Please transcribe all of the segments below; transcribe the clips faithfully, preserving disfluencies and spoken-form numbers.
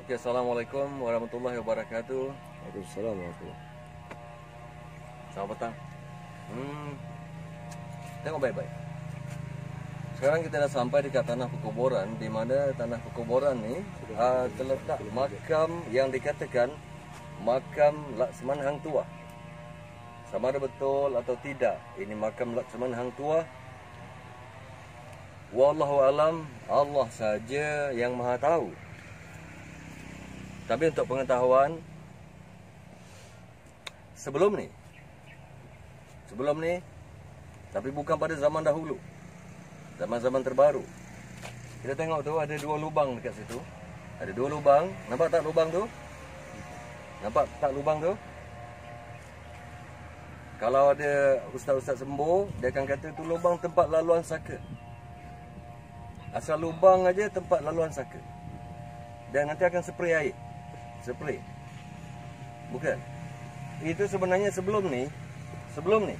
Oke, Assalamualaikum warahmatullahi wabarakatuh. Waalaikumsalam warahmatullahi. Selamat petang. Hmm, tengok baik-baik. Sekarang kita dah sampai dekat tanah pekuburan, di mana tanah pekuburan ni uh, terletak makam yang dikatakan makam Laksman Hang Tuah. Sama ada betul atau tidak ini makam Laksman Hang Tuah, wallahu alam, Allah saja yang Maha tahu. Tapi untuk pengetahuan, sebelum ni, sebelum ni, tapi bukan pada zaman dahulu, zaman-zaman terbaru. Kita tengok tu ada dua lubang dekat situ. Ada dua lubang. Nampak tak lubang tu? Nampak tak lubang tu? Kalau ada ustaz-ustaz sembuh, dia akan kata tu lubang tempat laluan saka. Asal lubang aja tempat laluan saka. Dan nanti akan spray air. Spray. Bukan. Itu sebenarnya sebelum ni, sebelum ni.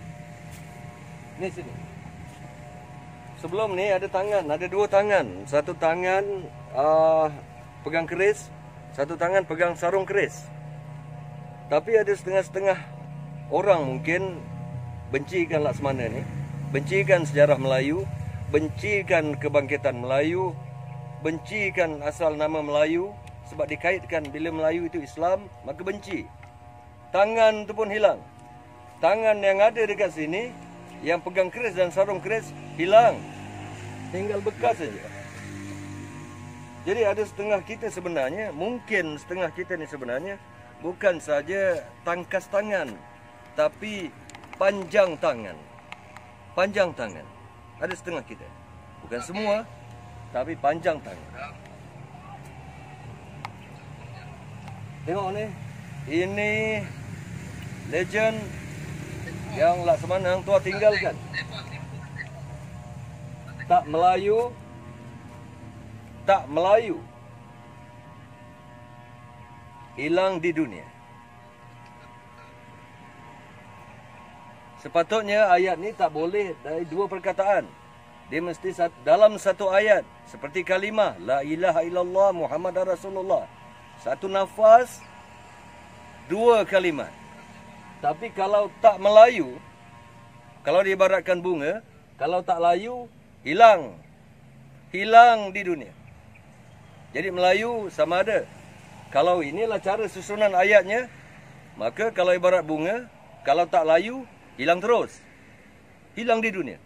Ni sini. Sebelum ni ada tangan, ada dua tangan. Satu tangan uh, pegang keris, satu tangan pegang sarung keris. Tapi ada setengah-setengah orang mungkin bencikan Laksmana ni, bencikan sejarah Melayu, bencikan kebangkitan Melayu, bencikan asal nama Melayu, sebab dikaitkan bila Melayu itu Islam, maka benci. Tangan tu pun hilang. Tangan yang ada dekat sini, yang pegang keris dan sarung keris, hilang. Tinggal bekas saja. Jadi ada setengah kita sebenarnya, mungkin setengah kita ni sebenarnya bukan saja tangkas tangan, tapi panjang tangan. Panjang tangan. Ada setengah kita. Bukan semua, tapi panjang tangan. Tengok ni. Ini legend yang Laksman Hang Tuah tinggalkan. Tak Melayu, tak Melayu, hilang di dunia. Sepatutnya ayat ni tak boleh dari dua perkataan. Dia mesti dalam satu ayat. Seperti kalimah La ilaha illallah Muhammadar Rasulullah. Satu nafas, dua kalimat. Tapi kalau tak Melayu, kalau diibaratkan bunga, kalau tak layu, hilang. Hilang di dunia. Jadi Melayu sama ada. Kalau inilah cara susunan ayatnya, maka kalau ibarat bunga, kalau tak layu, hilang terus. Hilang di dunia.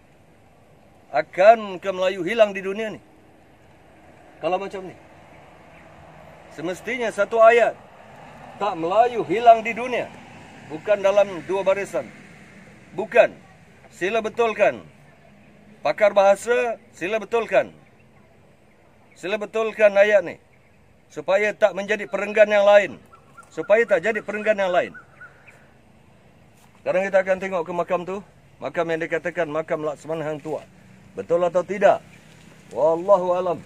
Akan ke Melayu hilang di dunia ni? Kalau macam ni. Semestinya satu ayat. Tak Melayu hilang di dunia. Bukan dalam dua barisan. Bukan. Sila betulkan. Pakar bahasa, sila betulkan. Sila betulkan ayat ni. Supaya tak menjadi perenggan yang lain. Supaya tak jadi perenggan yang lain. Sekarang kita akan tengok ke makam tu. Makam yang dikatakan makam Laksman Hang Tuah. Betul atau tidak? Wallahu alam.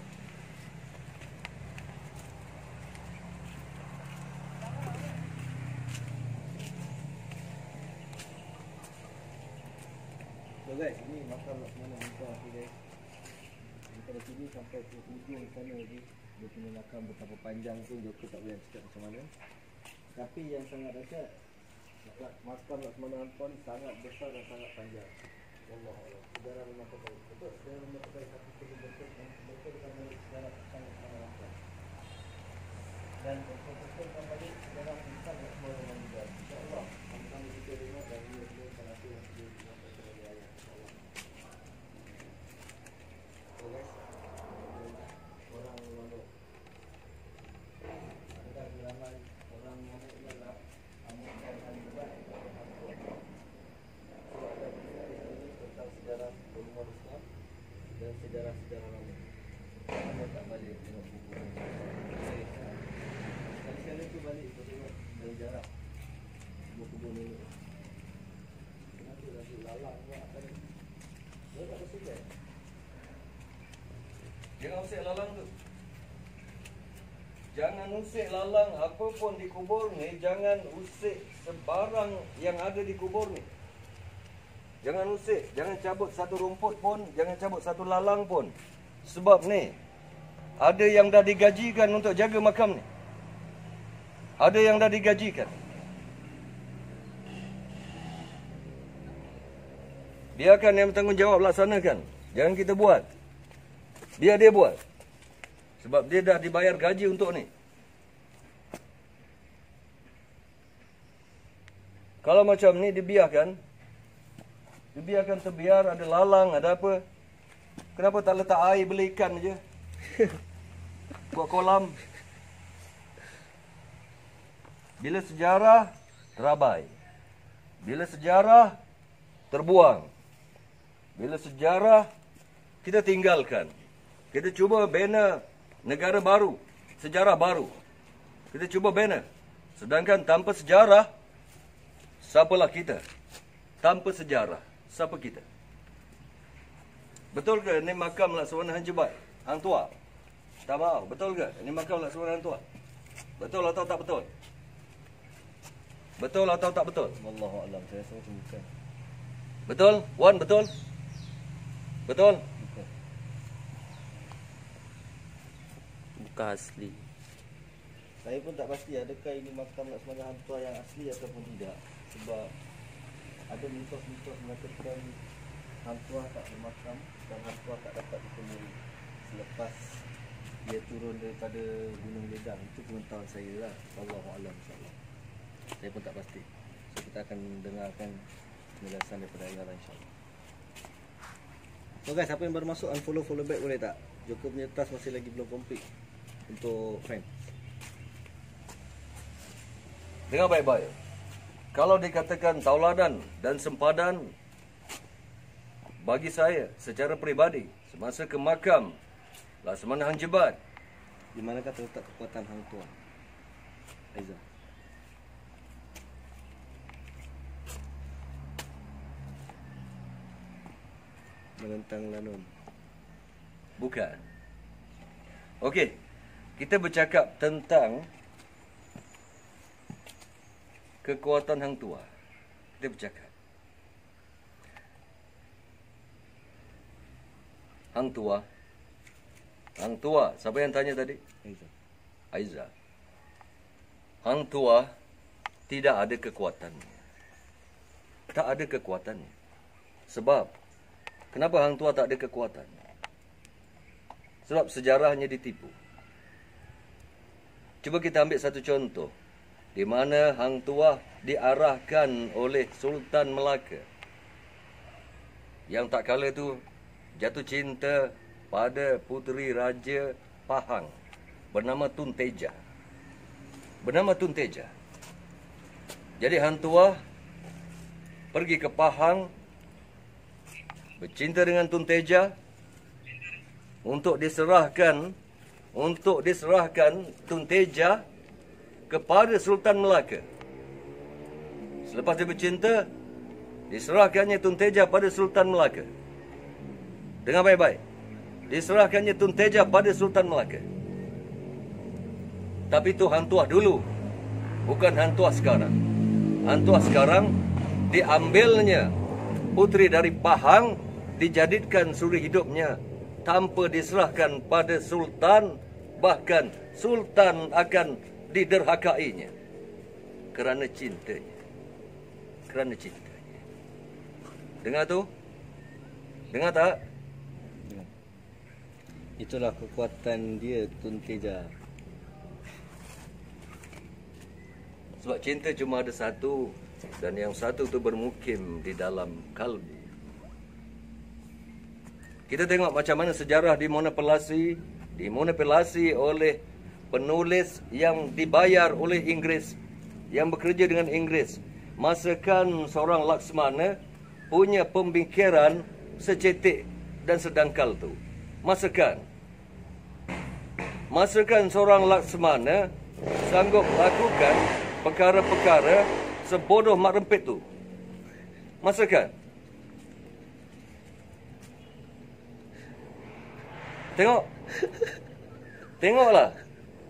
So guys, ini makam Laksman Hang Tuah ni guys. Daripada sini sampai ke ujung sana lagi, dia punya makam betapa panjang tu Joko tak boleh cakap macam mana. Tapi yang sangat dahsyat, makam Laksman Hang Tuah ni sangat besar dan sangat panjang. Wallahualam. Sejarah memang terbaik. Betul, sejarah memang terbaik. Tapi perlu betul betulkan balik sejarah tentang Laksman Hang Tuah. Dan betul-betulkan balik sejarah tentang Laksman Hang Tuah. InsyaAllah, sama-sama kita dengar dan dia akan ada yang sedih dengan sebagai ayat. InsyaAllah. So guys, orang Manuk. Ada di ramai orang Manuk ialah Amuk dan Alibat. Sejarah rumah Islam dan sejarah-sejarah lama. Kamu tak balik tengok buku ni. Sekali-sekali tu balik tu tengok sejarah buku-buku ni. Kenapa lagi lalang buat apa ni? Dia tak bersedia. Jangan usik lalang tu. Jangan usik lalang apa pun di kubur ni. Jangan usik sebarang yang ada di kubur ni. Jangan usik, jangan cabut satu rumput pun, jangan cabut satu lalang pun. Sebab ni, ada yang dah digajikan untuk jaga makam ni. Ada yang dah digajikan. Biarkan yang bertanggungjawab laksanakan. Jangan kita buat. Biar dia buat. Sebab dia dah dibayar gaji untuk ni. Kalau macam ni dibiarkan, dibiarkan terbiar, ada lalang, ada apa. Kenapa tak letak air beli ikan je? Buat kolam. Bila sejarah, terabai. Bila sejarah, terbuang. Bila sejarah, kita tinggalkan. Kita cuba bina negara baru, sejarah baru. Kita cuba bina. Sedangkan tanpa sejarah, siapalah kita? Tanpa sejarah, siapa kita? Betul ke ini makam Laksamana Hang Jebat, Hang Tuah? Tak mahu, betul ke? Ini makam Laksamana Hang Tuah. Betul atau tak betul? Betul atau tak betul? Wallahu a'lam, saya rasa macam bukan. Betul? Wan, betul? Betul? Bukan. Bukan asli. Saya pun tak pasti adakah ini makam Laksamana Hang Tuah yang asli ataupun tidak. Sebab ada mitos-mitos mengatakan Hang Tuah tak bermakam dan Hang Tuah tak dapat ditemui selepas dia turun daripada Gunung Ledang. Itu pengetahuan saya lah. Wallahu a'lam insya-Allah. Saya pun tak pasti. So kita akan dengarkan penjelasan daripada Ayala insya-Allah. So guys, siapa yang baru masuk unfollow follow back boleh tak? Joko punya task masih lagi belum complete untuk friend. Dengar baik-baik. Kalau dikatakan tauladan dan sempadan, bagi saya secara peribadi, semasa ke makam Laksamana Hang Jebat, Di manakah terletak kekuatan Hang Tuah? Aiza. Menentang Lanun. bukan. Okey, kita bercakap tentang kekuatan Hang Tuah. Kita bercakap Hang Tuah. Hang Tuah, siapa yang tanya tadi? Aiza. Aiza. Hang Tuah tidak ada kekuatannya. Tak ada kekuatannya. Sebab, kenapa Hang Tuah tak ada kekuatan? Sebab sejarahnya ditipu. Cuba kita ambil satu contoh. Di mana Hang Tuah diarahkan oleh Sultan Melaka. Yang tak kala tu jatuh cinta pada puteri Raja Pahang bernama Tun Teja. Bernama Tun Teja. Jadi Hang Tuah pergi ke Pahang, bercinta dengan Tun Teja, untuk diserahkan untuk diserahkan Tun Teja kepada Sultan Melaka. Selepas dia bercinta, diserahkannya Tun Teja pada Sultan Melaka. Dengar baik-baik. Diserahkannya Tun Teja pada Sultan Melaka. Tapi itu Hang Tuah dulu, bukan Hang Tuah sekarang. Hang Tuah sekarang diambilnya puteri dari Pahang, dijadikan suri hidupnya tanpa diserahkan pada Sultan. Bahkan Sultan akan diderhakainya kerana cintanya. Kerana cintanya. Dengar tu? Dengar tak? Itulah kekuatan dia, Tun Teja. Sebab cinta cuma ada satu, dan yang satu tu bermukim di dalam kalbu. Kita tengok macam mana sejarah dimanipulasi, dimanipulasi oleh penulis yang dibayar oleh Inggeris, yang bekerja dengan Inggeris. Masakan seorang Laksamana punya pemikiran secetek dan sedangkal tu. Masakan. Masakan seorang Laksamana sanggup lakukan perkara-perkara sebodoh mak rempit tu. Masakan. Tengok. Tengoklah.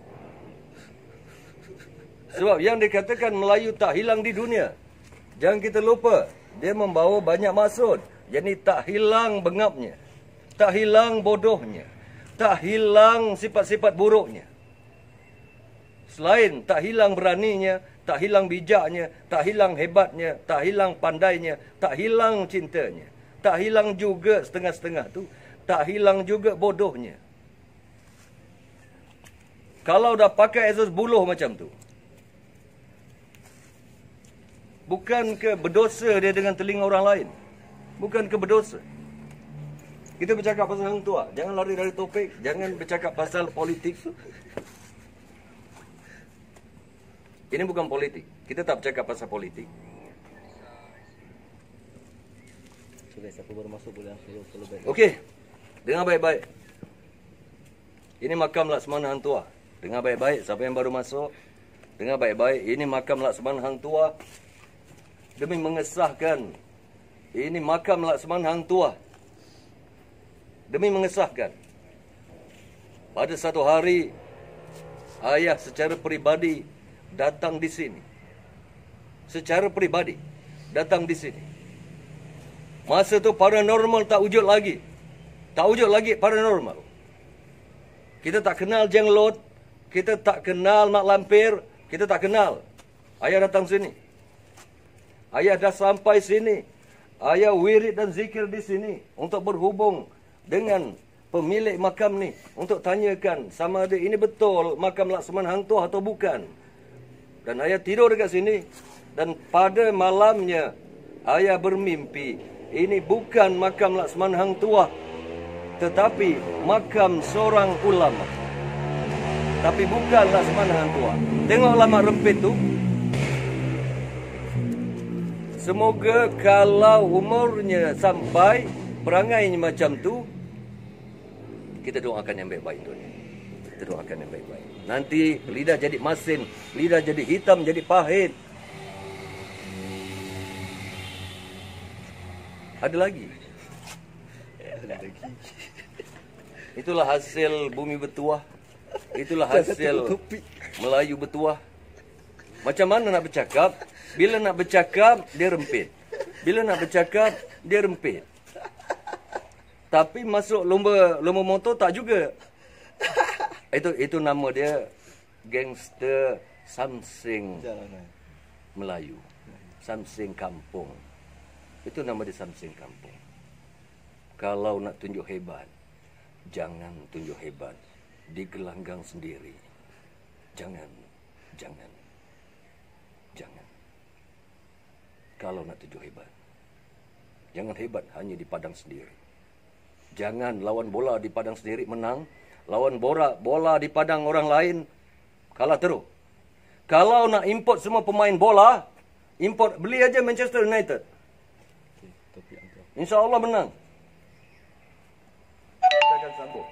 Sebab yang dikatakan Melayu tak hilang di dunia, jangan kita lupa, dia membawa banyak maksud. Jadi tak hilang bengapnya, tak hilang bodohnya, tak hilang sifat-sifat buruknya. Selain tak hilang beraninya, tak hilang bijaknya, tak hilang hebatnya, tak hilang pandainya, tak hilang cintanya, tak hilang juga setengah-setengah tu, tak hilang juga bodohnya. Kalau dah pakai Asus buluh macam tu, bukan ke berdosa dia dengan telinga orang lain? Bukan ke berdosa? Kita bercakap pasal hang tua, jangan lari dari topik, jangan bercakap pasal politik. Ini bukan politik. Kita tak bercakap pasal politik. So guys, aku baru masuk boleh langsung follow back. Okey. Dengar baik-baik. Ini makam Laksamana Hang Tuah. Dengar baik-baik siapa yang baru masuk. Dengar baik-baik. Ini makam Laksamana Hang Tuah. Demi mengesahkan. Ini makam Laksamana Hang Tuah. Demi mengesahkan. Pada satu hari ayah secara peribadi datang di sini. Secara peribadi datang di sini. Masa tu paranormal tak wujud lagi. Tak wujud lagi paranormal. Kita tak kenal jenglot, kita tak kenal mak lampir, kita tak kenal. Ayah datang sini. Ayah dah sampai sini. Ayah wirid dan zikir di sini untuk berhubung dengan pemilik makam ni untuk tanyakan sama ada ini betul makam Laksamana Hang Tuah atau bukan. Dan ayah tidur dekat sini. Dan pada malamnya, ayah bermimpi. Ini bukan makam Laksamana Hang Tuah, tetapi makam seorang ulama. Tapi bukan Laksamana Hang Tuah. Tengok lama rempit tu. Semoga kalau umurnya sampai perangainya macam tu, kita doakan yang baik-baik tu. Kita doakan yang baik-baik. Nanti lidah jadi masin, lidah jadi hitam, jadi pahit. Ada lagi. Itulah hasil bumi bertuah. Itulah hasil Melayu bertuah. Macam mana nak bercakap? Bila nak bercakap, dia rempit. Bila nak bercakap, dia rempit. Tapi masuk lomba lomba motor tak juga. Itu itu nama dia gangster Samsing Melayu. Samsing kampung. Itu nama dia Samsing kampung. Kalau nak tunjuk hebat, jangan tunjuk hebat di gelanggang sendiri. Jangan, jangan, jangan. Kalau nak tunjuk hebat, jangan hebat hanya di padang sendiri. Jangan lawan bola di padang sendiri menang. Lawan bola, bola di padang orang lain kalah teruk. Kalau nak import semua pemain bola, import, beli aja Manchester United. Insya Allah menang. Kita akan sambung.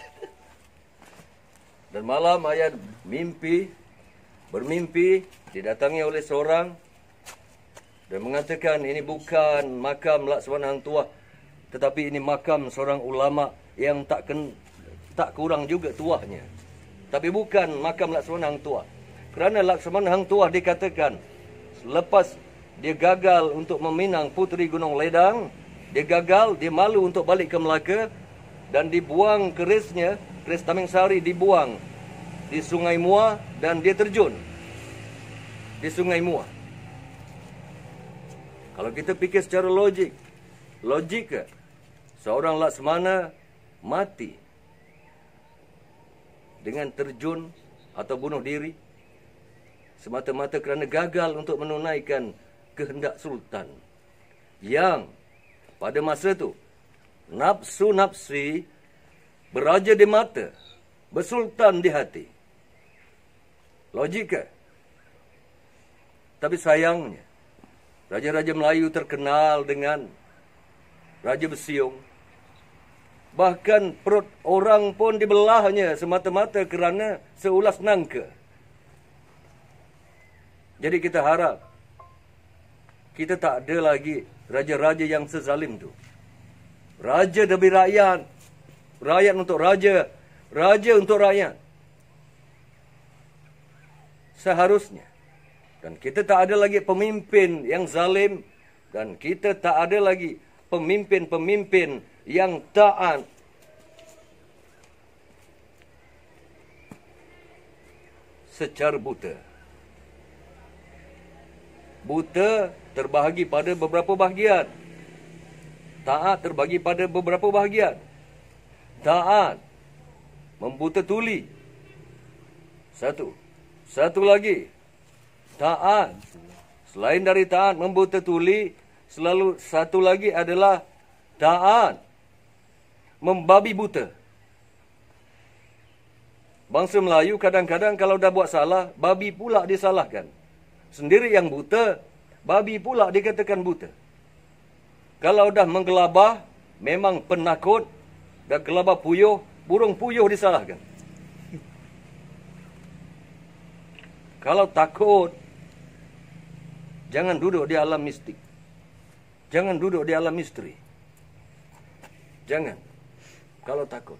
Dan malam ayah mimpi, bermimpi, didatangi oleh seorang dan mengatakan ini bukan makam Laksamana Hang Tuah, tetapi ini makam seorang ulama yang tak ken, tak kurang juga tuahnya. Tapi bukan makam Laksamana Hang Tuah. Kerana Laksamana Hang Tuah dikatakan selepas dia gagal untuk meminang Puteri Gunung Ledang, dia gagal, dia malu untuk balik ke Melaka dan dibuang kerisnya, keris Tameng Sari dibuang di Sungai Muar dan dia terjun di Sungai Muar. Kalau kita fikir secara logik, logik ke? Seorang Laksamana mati dengan terjun atau bunuh diri semata-mata kerana gagal untuk menunaikan kehendak sultan yang pada masa tu nafsu-nafsi beraja di mata, bersultan di hati. Logik ke? Tapi sayangnya raja-raja Melayu terkenal dengan raja bersiung. Bahkan perut orang pun dibelahnya semata-mata kerana seulas nangka. Jadi kita harap kita tak ada lagi raja-raja yang sezalim tu. Raja demi rakyat, rakyat untuk raja, raja untuk rakyat. Seharusnya. Dan kita tak ada lagi pemimpin yang zalim dan kita tak ada lagi pemimpin-pemimpin yang taat secara buta. Buta terbahagi pada beberapa bahagian. Taat terbagi pada beberapa bahagian. Taat membuta tuli. Satu. Satu lagi. Taat. Selain dari taat membuta tuli, selalu satu lagi adalah taat membabi buta. Bangsa Melayu kadang-kadang kalau dah buat salah, babi pula disalahkan. Sendiri yang buta, babi pula dikatakan buta. Kalau dah menggelabah, memang penakut, dah gelabah puyuh, burung puyuh disalahkan. Kalau takut, jangan duduk di alam mistik. Jangan duduk di alam misteri. Jangan. Kalau takut.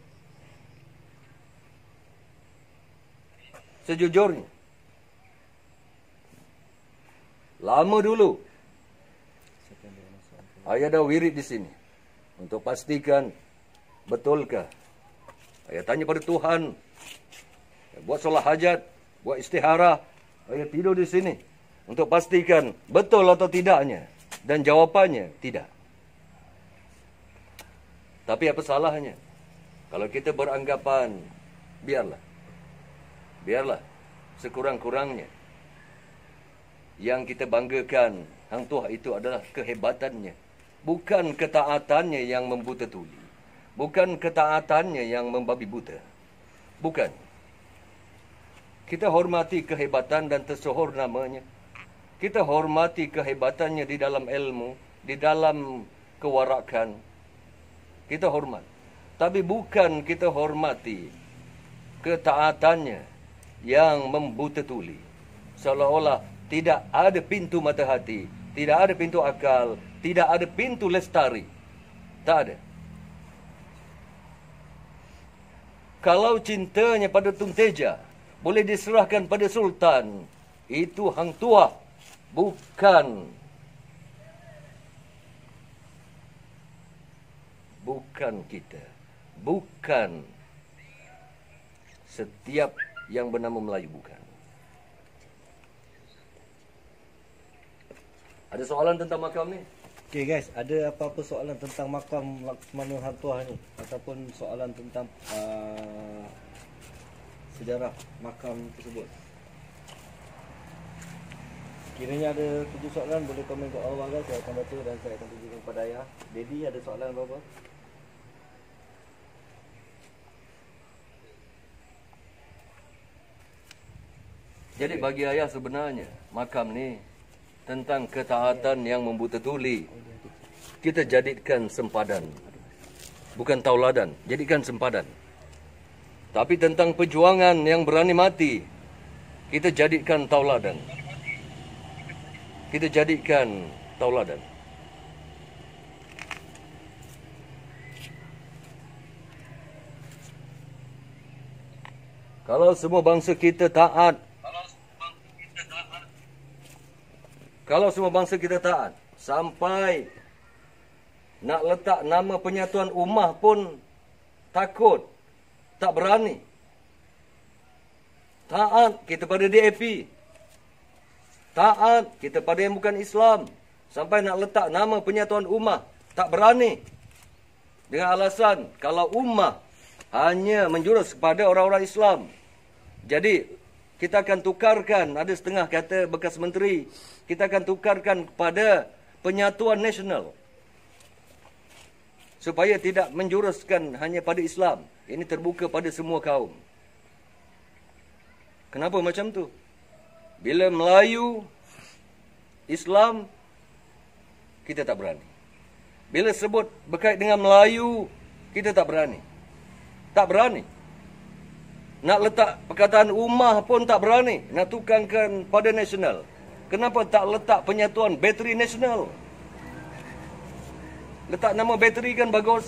Sejujurnya, lama dulu, ayah dah wirid di sini untuk pastikan betulkah. Ayah tanya pada Tuhan, buat solat hajat, buat istiharah. Ayah tidur di sini untuk pastikan betul atau tidaknya, dan jawapannya tidak. Tapi apa salahnya kalau kita beranggapan biarlah, biarlah sekurang-kurangnya yang kita banggakan Hang Tuah itu adalah kehebatannya, bukan ketaatannya yang membuta tuli, bukan ketaatannya yang membabi buta. Bukan. Kita hormati kehebatan dan tersohor namanya. Kita hormati kehebatannya di dalam ilmu, di dalam kewarakan. Kita hormat. Tapi bukan kita hormati ketaatannya yang membuta tuli. Seolah-olah tidak ada pintu mata hati, tidak ada pintu akal, tidak ada pintu lestari. Tak ada. Kalau cintanya pada Tun Teja boleh diserahkan pada Sultan, itu Hang Tuah, bukan bukan kita, bukan setiap yang bernama Melayu, bukan. Ada soalan tentang makam ni? Okay guys, ada apa-apa soalan tentang makam Laksamana Hang Tuah ni, ataupun soalan tentang uh, sejarah makam tersebut? Kiranya ada tujuh soalan, boleh komen kat bawah guys. Saya akan baca dan saya akan tunjukkan kepada ayah. Daddy, ada soalan apa-apa? Jadi bagi ayah sebenarnya makam ni tentang ketaatan yang membuta tuli, kita jadikan sempadan, bukan tauladan, jadikan sempadan. Tapi tentang perjuangan yang berani mati, kita jadikan tauladan. Kita jadikan tauladan. Kalau semua bangsa kita taat, Kalau semua bangsa kita taat, sampai nak letak nama penyatuan ummah pun takut, tak berani. Taat kita pada D A P. Taat kita pada yang bukan Islam. Sampai nak letak nama penyatuan ummah, tak berani. Dengan alasan, kalau ummah hanya menjurus kepada orang-orang Islam. Jadi, kita akan tukarkan, ada setengah kata bekas menteri, kita akan tukarkan kepada penyatuan nasional. Supaya tidak menjuruskan hanya pada Islam. Ini terbuka pada semua kaum. Kenapa macam tu? Bila Melayu, Islam, kita tak berani. Bila sebut berkait dengan Melayu, kita tak berani. Tak berani. Nak letak perkataan ummah pun tak berani. Nak tukarkan pada nasional. Kenapa tak letak penyatuan bateri nasional? Letak nama bateri kan bagus.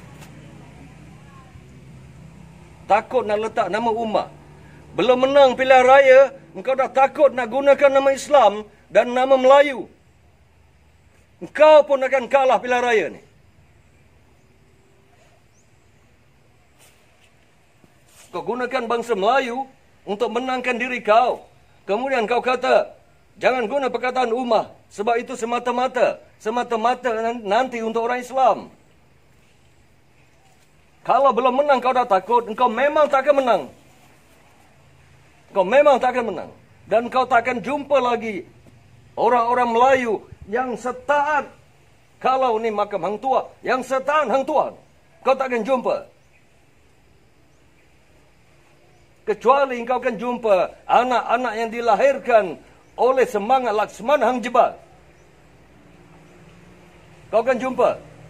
Takut nak letak nama ummah. Belum menang pilihan raya, engkau dah takut nak gunakan nama Islam dan nama Melayu. Engkau pun akan kalah pilihan raya ni. Kau gunakan bangsa Melayu, untuk menangkan diri kau. Kemudian kau kata, jangan guna perkataan ummah, sebab itu semata-mata, semata-mata nanti untuk orang Islam. Kalau belum menang kau dah takut, engkau memang tak akan menang. Kau memang tak akan menang. Dan kau tak akan jumpa lagi orang-orang Melayu yang setaat. Kalau ni makam hang tua, yang setaat hang tuan, kau tak akan jumpa. Kecuali engkau akan jumpa anak-anak yang dilahirkan oleh semangat Laksmana Hang Jebat. Kau akan jumpa.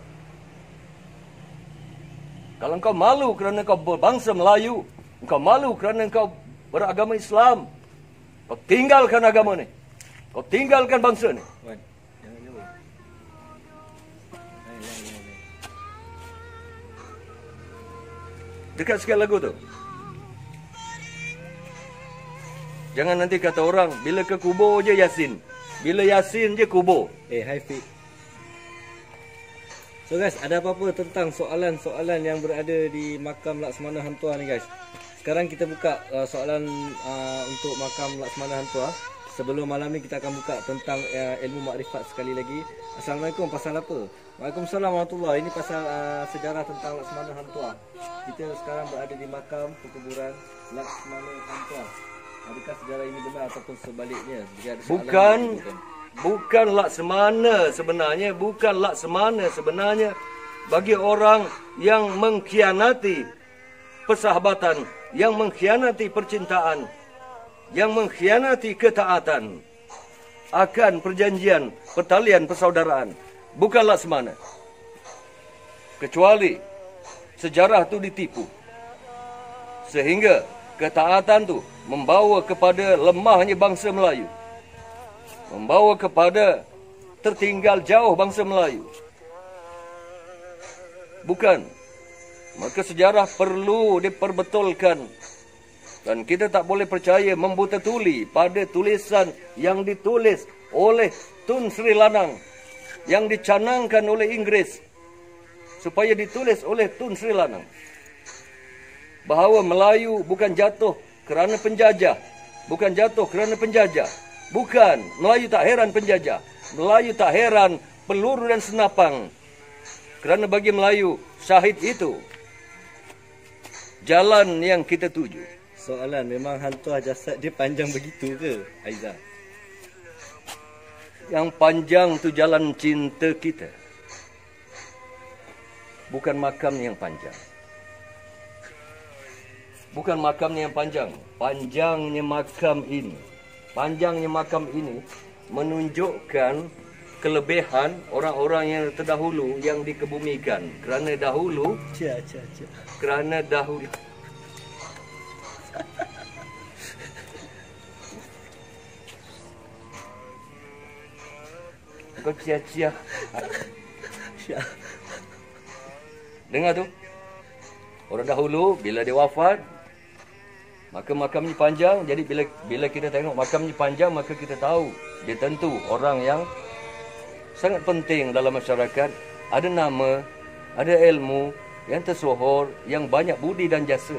Kalau engkau malu kerana kau berbangsa Melayu, engkau malu kerana engkau beragama Islam, kau tinggalkan agama ni. Kau tinggalkan bangsa ni. Wan, jangan jauh. Hai, hai, hai. Dekat sikit lagu tu. Jangan nanti kata orang, bila ke kubur je Yasin. Bila Yasin je kubur. Eh, hai Fik. So guys, ada apa-apa tentang soalan-soalan yang berada di makam Laksmana Hang Tuah ni guys? Sekarang kita buka uh, soalan uh, untuk makam Laksmana Hang Tuah. Sebelum malam ni kita akan buka tentang uh, ilmu makrifat sekali lagi. Assalamualaikum, pasal apa? Waalaikumsalam warahmatullahi. Ini pasal uh, sejarah tentang Laksmana Hang Tuah. Kita sekarang berada di makam perkuburan Laksmana Hang Tuah. Adakah sejarah ini benar ataupun sebaliknya? Bukan, bukan Laksmana sebenarnya, bukan Laksmana sebenarnya. Bagi orang yang mengkhianati persahabatan, yang mengkhianati percintaan, yang mengkhianati ketaatan akan perjanjian pertalian persaudaraan, bukan Laksmana. Kecuali sejarah tu ditipu, sehingga ketaatan tu membawa kepada lemahnya bangsa Melayu, membawa kepada tertinggal jauh bangsa Melayu. Bukan. Maka sejarah perlu diperbetulkan. Dan kita tak boleh percaya membuta tuli pada tulisan yang ditulis oleh Tun Sri Lanang, yang dicanangkan oleh Inggeris, supaya ditulis oleh Tun Sri Lanang, bahawa Melayu bukan jatuh kerana penjajah. Bukan jatuh kerana penjajah. Bukan. Melayu tak heran penjajah. Melayu tak heran peluru dan senapang. Kerana bagi Melayu, syahid itu jalan yang kita tuju. Soalan, memang Hang Tuah jasad dia panjang begitu ke, Aizah? Yang panjang tu jalan cinta kita, bukan makamnya yang panjang. Bukan makamnya yang panjang. Panjangnya makam ini, panjangnya makam ini menunjukkan kelebihan orang-orang yang terdahulu yang dikebumikan. Kerana dahulu, Cia, cia, cia. kerana dahulu kau cia-cia. Dengar tu. Orang dahulu bila dia wafat, maka makamnya panjang. Jadi bila bila kita tengok makamnya panjang, maka kita tahu dia tentu orang yang sangat penting dalam masyarakat. Ada nama, ada ilmu, yang tersohor, yang banyak budi dan jasa.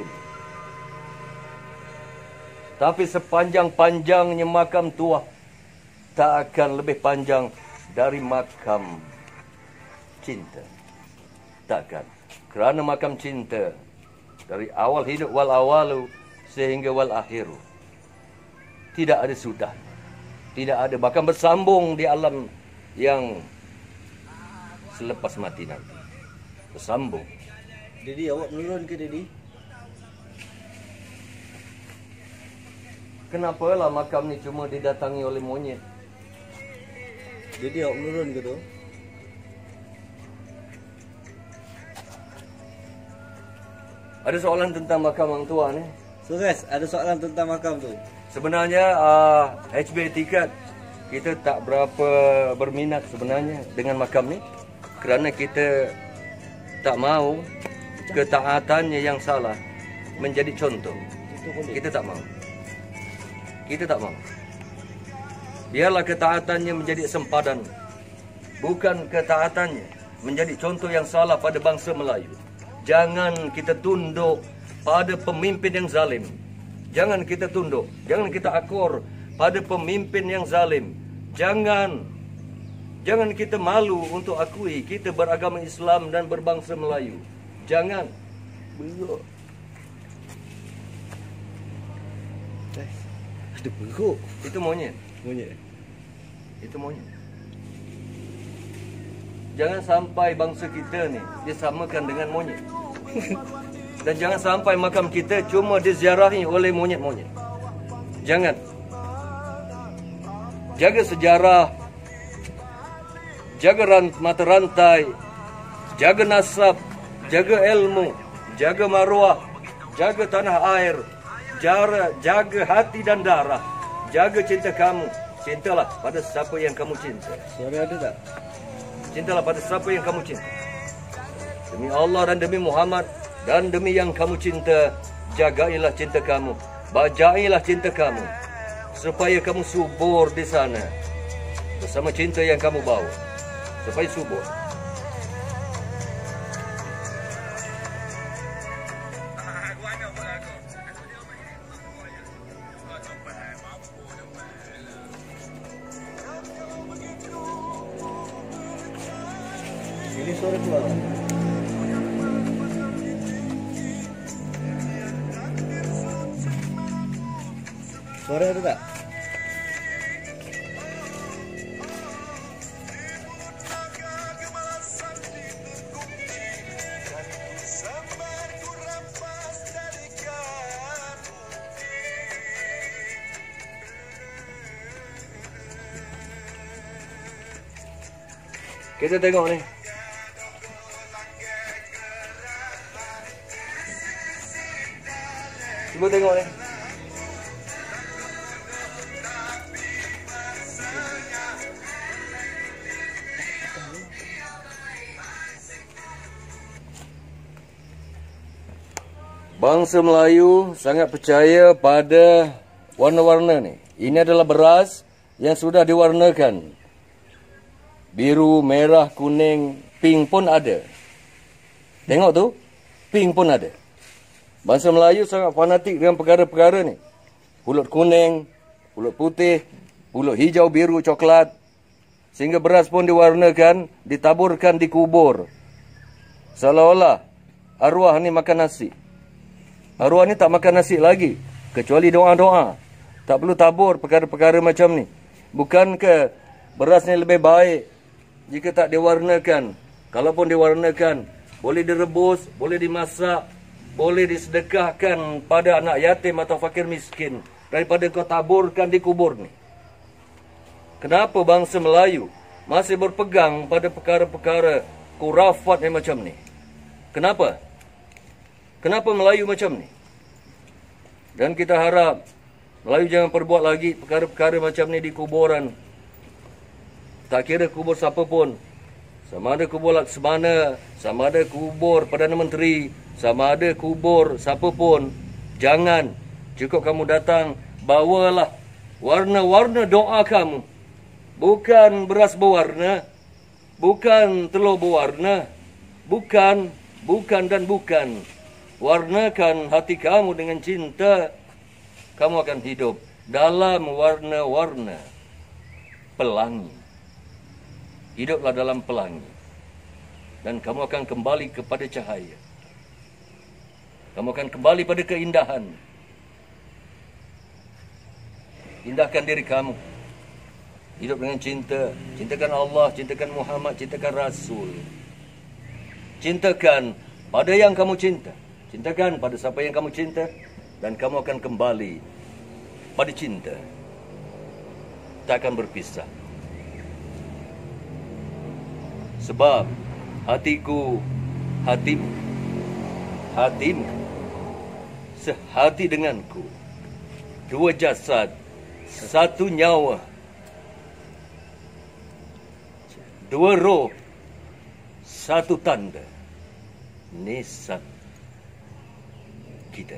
Tapi sepanjang-panjangnya makam tuah, tak akan lebih panjang dari makam cinta. Takkan. Kerana makam cinta, dari awal hidup wal awalu sehingga wal akhiru, tidak ada sudah. Tidak ada, bahkan bersambung di alam yang selepas mati nanti. Bersambung. Dedi, awak menurun ke Dedi? Kenapalah makam ni cuma didatangi oleh monyet? Dedi, awak menurun ke tu? Ada soalan tentang makam Hang Tuah ni. So guys, ada soalan tentang makam tu. Sebenarnya uh, H B Etikat, kita tak berapa berminat sebenarnya dengan makam ni. Kerana kita tak mahu ketaatannya yang salah menjadi contoh. Kita tak mahu. Kita tak mahu. Biarlah ketaatannya menjadi sempadan, bukan ketaatannya menjadi contoh yang salah pada bangsa Melayu. Jangan kita tunduk pada pemimpin yang zalim. Jangan kita tunduk, jangan kita akur pada pemimpin yang zalim. Jangan Jangan kita malu untuk akui kita beragama Islam dan berbangsa Melayu. Jangan. Beruk. Eh, ada beruk. Itu monyet. Monyet. Itu monyet. Jangan sampai bangsa kita ni disamakan dengan monyet. Dan jangan sampai makam kita cuma diziarahi oleh monyet-monyet. Jangan. Jaga sejarah, jaga rant, mata rantai, jaga nasab, jaga ilmu, jaga maruah, jaga tanah air, jaga, jaga hati dan darah, jaga cinta kamu. Cintalah pada siapa yang kamu cinta. Suara ada tak? Cintalah pada siapa yang kamu cinta. Demi Allah dan demi Muhammad dan demi yang kamu cinta, jagailah cinta kamu, bajailah cinta kamu, supaya kamu subur di sana bersama cinta yang kamu bawa, supaya subur. Ini suara keluar. Suara ada tak? Kita tengok ni. Cuba tengok ni. Bangsa Melayu sangat percaya pada warna-warna ni. Ini adalah beras yang sudah diwarnakan. Biru, merah, kuning, pink pun ada. Tengok tu, pink pun ada. Bangsa Melayu sangat fanatik dengan perkara-perkara ni. Pulut kuning, pulut putih, pulut hijau, biru, coklat. Sehingga beras pun diwarnakan, ditaburkan di kubur. Seolah-olah arwah ni makan nasi. Arwah ni tak makan nasi lagi, kecuali doa-doa. Tak perlu tabur perkara-perkara macam ni. Bukankah beras ni lebih baik jika tak diwarnakan? Kalaupun diwarnakan, boleh direbus, boleh dimasak, boleh disedekahkan pada anak yatim atau fakir miskin, daripada kau taburkan di kubur ni. Kenapa bangsa Melayu masih berpegang pada perkara-perkara khurafat yang macam ni? Kenapa? Kenapa Melayu macam ni? Dan kita harap Melayu jangan perbuat lagi perkara-perkara macam ni di kuburan. Tak kira kubur siapa pun. Sama ada kubur Laksamana, sama ada kubur Perdana Menteri, sama ada kubur siapa pun. Jangan. Cukup kamu datang, bawalah warna-warna doa kamu. Bukan beras berwarna, bukan telur berwarna, bukan, bukan dan bukan. Warnakan hati kamu dengan cinta. Kamu akan hidup dalam warna-warna pelangi. Hiduplah dalam pelangi. Dan kamu akan kembali kepada cahaya. Kamu akan kembali pada keindahan. Indahkan diri kamu. Hidup dengan cinta. Cintakan Allah, cintakan Muhammad, cintakan Rasul. Cintakan pada yang kamu cinta. Cintakan pada siapa yang kamu cinta. Dan kamu akan kembali pada cinta. Tak akan berpisah. Sebab hatiku, hatimu, hatimu sehati denganku. Dua jasad, satu nyawa. Dua roh, satu tanda. Nisab kita.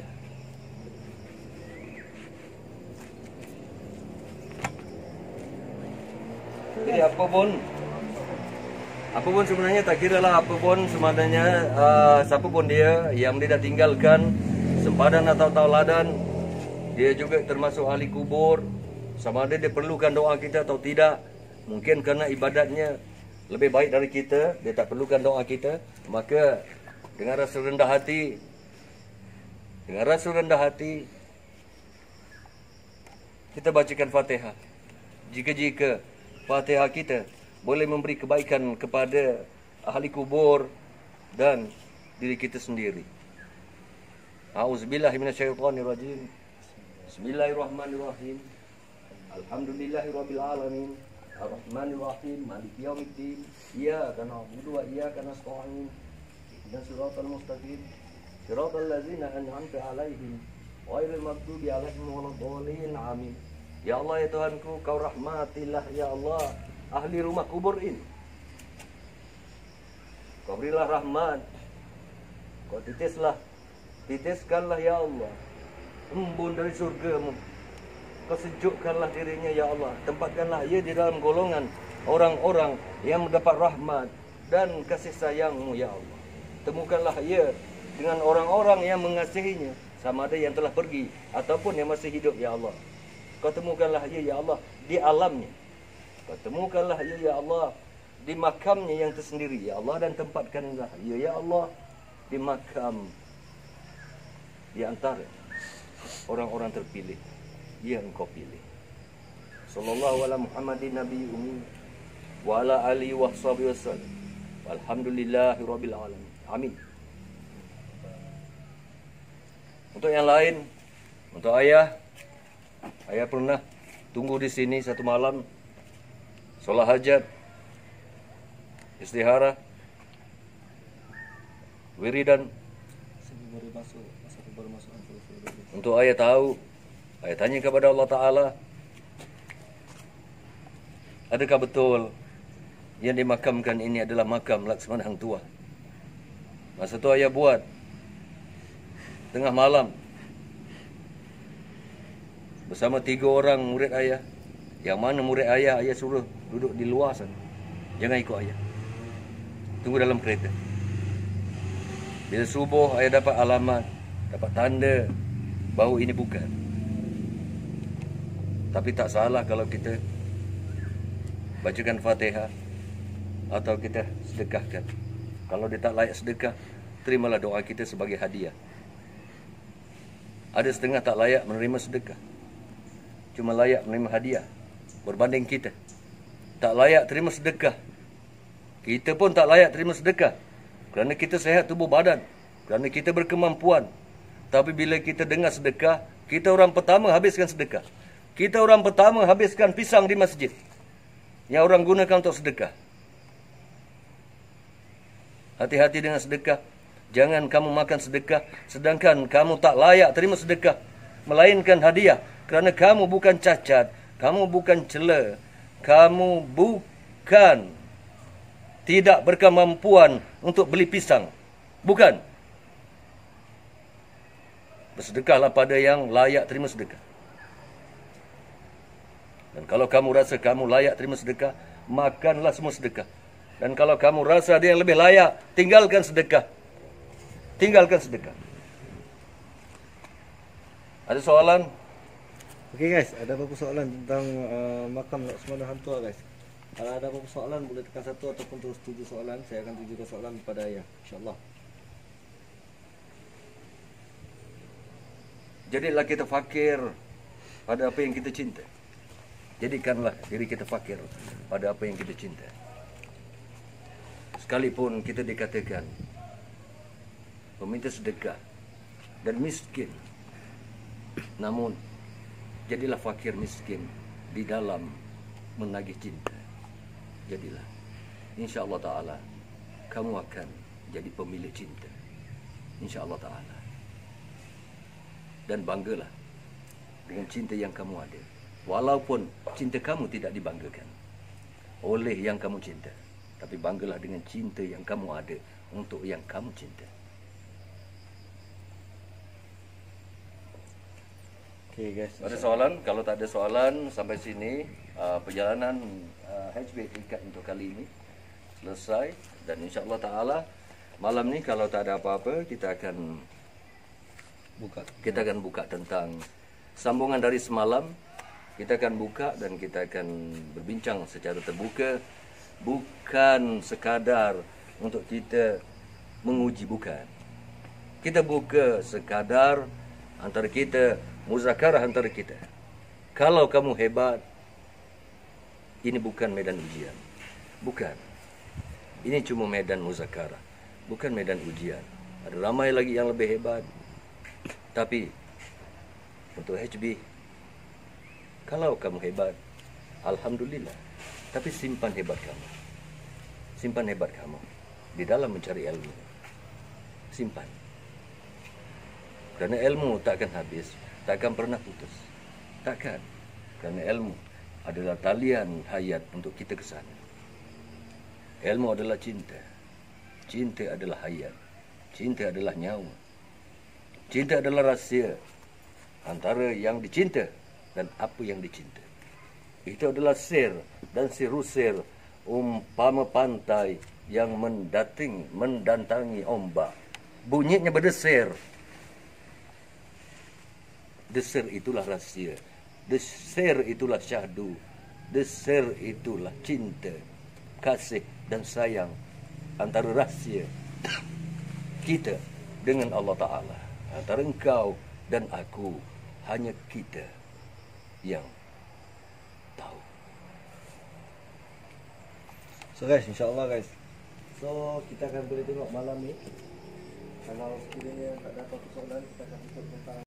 Jadi apa pun, apa pun sebenarnya tak kira lah apa pun sebenarnya uh, siapa pun dia yang dia dah tinggalkan sempadan atau tauladan, Dia juga termasuk ahli kubur. Sama ada dia perlukan doa kita atau tidak. Mungkin kerana ibadatnya lebih baik dari kita, dia tak perlukan doa kita. Maka dengan rasa rendah hati, dengan rasa rendah hati, kita bacakan Fatihah. Jika-jika Fatihah kita boleh memberi kebaikan kepada ahli kubur dan diri kita sendiri. A'udzubillahi minasyaitonirrajim. Bismillahirrahmanirrahim. Alhamdulillahirabbil alamin. Ar-Rahmanir-Rahim. Maliki yaumiddin. Iyyaka na'budu wa iyyaka nasta'in. Ihdinas siratal mustaqim. Siratal ladzina an'amta 'alaihim ghairil maghdubi 'alaihim waladdallin. Amin. Ya Allah, ya Tuhanku, Kau rahmatilah ya Allah ahli rumah kubur ini. Kau berilah rahmat. Kau titislah, titiskanlah ya Allah embun dari surga-Mu. Kau sejukkanlah dirinya ya Allah. Tempatkanlah ia di dalam golongan orang-orang yang mendapat rahmat dan kasih sayang-Mu ya Allah. Temukanlah ia dengan orang-orang yang mengasihinya, sama ada yang telah pergi ataupun yang masih hidup ya Allah. Kau temukanlah ia ya Allah di alamnya. Kau temukanlah ia ya Allah di makamnya yang tersendiri ya Allah, dan tempatkanlah ia ya Allah di makam di antara orang-orang terpilih yang Kau pilih. Sallallahu ala Muhammadin Nabi Ummi wa ala alihi wa sahbihi wasallam. Walhamdulillahi rabbil alamin. Amin. Untuk yang lain, untuk ayah, ayah pernah tunggu di sini satu malam, solat hajat, istihara, wiridan. Untuk ayah tahu, ayah tanya kepada Allah Ta'ala, adakah betul yang dimakamkan ini adalah makam Laksmana Hang Tuah? Masa tu ayah buat tengah malam bersama tiga orang murid ayah. Yang mana murid ayah, ayah suruh duduk di luar sana, jangan ikut ayah, tunggu dalam kereta. Bila subuh, ayah dapat alamat, dapat tanda bahawa ini bukan. Tapi tak salah kalau kita bacakan Fatihah atau kita sedekahkan. Kalau dia tak layak sedekah, terimalah doa kita sebagai hadiah. Ada setengah tak layak menerima sedekah, cuma layak menerima hadiah. Berbanding kita tak layak terima sedekah, kita pun tak layak terima sedekah kerana kita sehat tubuh badan, kerana kita berkemampuan. Tapi bila kita dengar sedekah, kita orang pertama habiskan sedekah. Kita orang pertama habiskan pisang di masjid yang orang gunakan untuk sedekah. Hati-hati dengan sedekah. Jangan kamu makan sedekah sedangkan kamu tak layak terima sedekah, melainkan hadiah. Kerana kamu bukan cacat, kamu bukan cela, kamu bukan tidak berkemampuan untuk beli pisang. Bukan. Bersedekahlah pada yang layak terima sedekah. Dan kalau kamu rasa kamu layak terima sedekah, makanlah semua sedekah. Dan kalau kamu rasa ada yang lebih layak, tinggalkan sedekah. Tinggalkan sedekah. Ada soalan? Okey guys, ada apa-apa soalan tentang uh, makam Laksmana Hang Tuah guys? Kalau ada apa-apa soalan, boleh tekan satu ataupun terus tujuh soalan. Saya akan tujukan soalan kepada ayah, insyaAllah. Jadilah kita fakir pada apa yang kita cinta. Jadikanlah diri kita fakir pada apa yang kita cinta. Sekalipun kita dikatakan peminta sedekah dan miskin, namun jadilah fakir miskin di dalam menagih cinta. Jadilah, insya-Allah Ta'ala kamu akan jadi pemilik cinta, insya-Allah Ta'ala. Dan banggalah dengan cinta yang kamu ada, walaupun cinta kamu tidak dibanggakan oleh yang kamu cinta. Tapi banggalah dengan cinta yang kamu ada untuk yang kamu cinta. Okey guys. Ada soalan? Kalau tak ada soalan, sampai sini uh, perjalanan uh, H B Tingkat untuk kali ini selesai. Dan insya-Allah Ta'ala malam ni kalau tak ada apa-apa, kita akan buka. Kita akan buka tentang sambungan dari semalam. Kita akan buka dan kita akan berbincang secara terbuka. Bukan sekadar untuk kita menguji, bukan. Kita buka sekadar antara kita, muzakarah antara kita. Kalau kamu hebat, ini bukan medan ujian. Bukan. Ini cuma medan muzakarah, bukan medan ujian. Ada ramai lagi yang lebih hebat. Tapi untuk H B, kalau kamu hebat, alhamdulillah. Tapi simpan hebat kamu. Simpan hebat kamu di dalam mencari ilmu. Simpan. Kerana ilmu tak akan habis, tak akan pernah putus. Takkan. Kerana ilmu adalah talian hayat untuk kita ke sana. Ilmu adalah cinta. Cinta adalah hayat. Cinta adalah nyawa. Cinta adalah rahsia antara yang dicinta dan apa yang dicinta. Itu adalah sir dan sirusir umpama pantai yang mendating, mendantangi ombak. Bunyinya berdesir. Desir itulah rahsia. Desir itulah syahdu. Desir itulah cinta, kasih dan sayang antara rahsia kita dengan Allah Ta'ala. Antara engkau dan aku, hanya kita yang tahu. So guys, insyaAllah guys, so kita akan boleh tengok malam ni. Kalau sekiranya tak ada apa-apa soalan, kita akan tutup tentang